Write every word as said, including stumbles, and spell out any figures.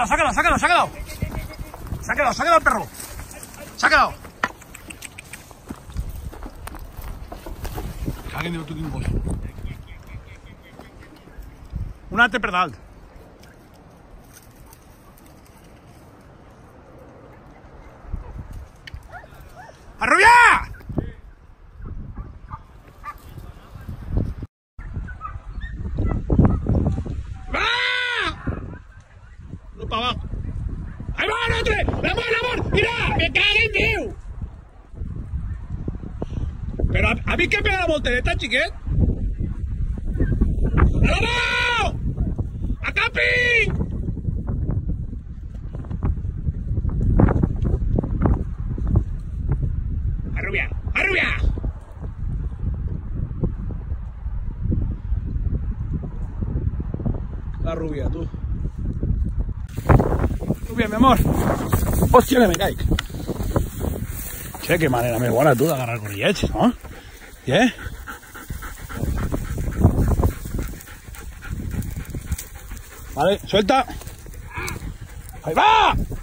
Sácalo, sácalo, sácalo, sácalo. Sácalo, sácalo al perro. Sácalo. Caguen de tu tiempos. Un altre per dalt. ¡Arrubiá! ¡Va! No para abajo. ¡Ahí va el otro! ¡L'amor, l'amor! ¡Mira! ¡Me cagué, tío! Pero a, a mí que me da la voltereta, chiquet. ¡L'amor! ¡A capi! ¡Arrubia! ¡Arrubia! La rubia, tú. Rubia, mi amor. Hòstia, que me caic. Che, qué manera més bona, tu, d'agarrar corrillets, no? ¿Qué? Vale, suelta. ¡Ahí va!